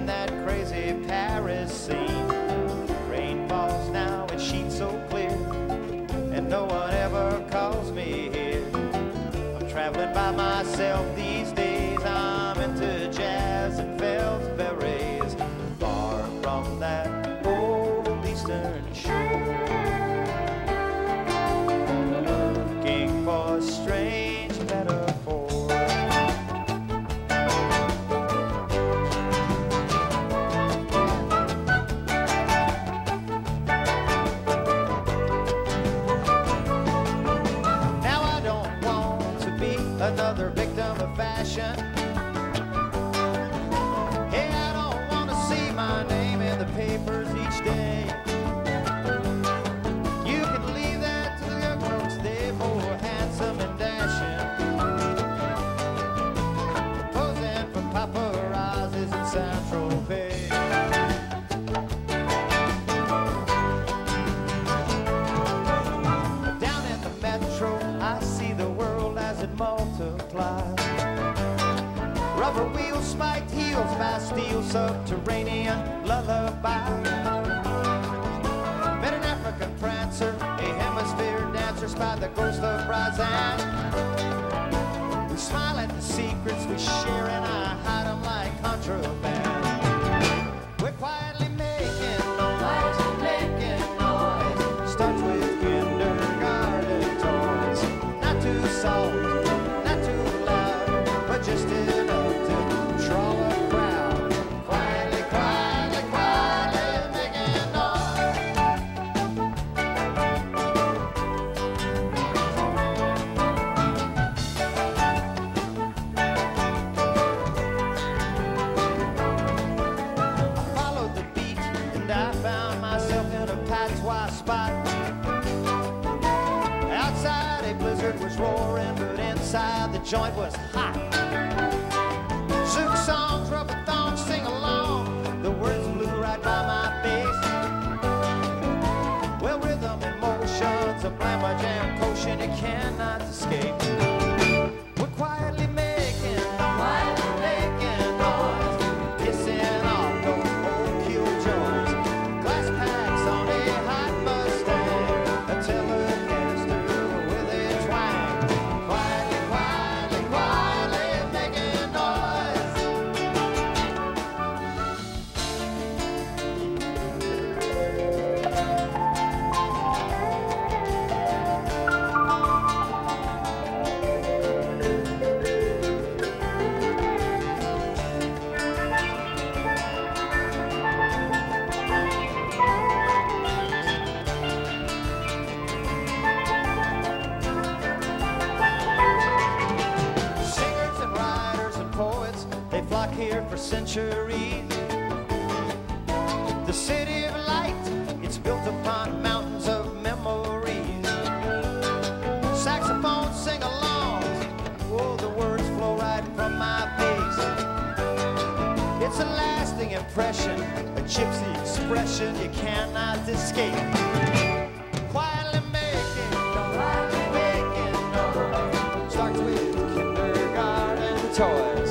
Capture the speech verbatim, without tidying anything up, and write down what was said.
in that crazy Paris scene. Rain falls now in sheets so clear, and no one ever calls me here. I'm traveling by myself these days. I'm into jazz and felt berets, far from that old eastern shore, looking for a strange metaphor. Another victim of fashion. Hey, I don't want to see my name in the papers each day. You can leave that to the young folks, they're more handsome and dashing, posing for paparazzis in Saint-Tropez. Down in the metro, I see the world as it multiplies. Rubber wheels, spiked heels, Bastille, subterranean lullaby. Met an African prancer, a hemisphere dancer, spied the ghost of Razan. We smile at the secrets we share and I hide them like contraband. We're quietly making noise, making noise. Starts with kindergarten toys. Not too soft, not too loud, but just enough to draw a crowd. Quietly, quietly, quietly making noise. I followed the beat and I found myself in a patois spot. Outside a blizzard was roaring, but inside the joint was hot. Zouk songs, rubber thongs, sing along. The words flew right by my face. Well, rhythm and motion's a blammer jam potion you cannot escape. We're quietly making noise, making noise, pissing off those old killjoys. Glass packs on a hot Mustang, a Telecaster with a twang. Quietly, quietly, quietly making noise. Singers and writers and poets, they flock here for centuries. The city of light, it's built upon mountains of memories. Saxophones sing alongs, oh, the words flow right from my face. It's a lasting impression, a gypsy expression you cannot escape. Quietly making, quietly making noise. Starts with kindergarten toys.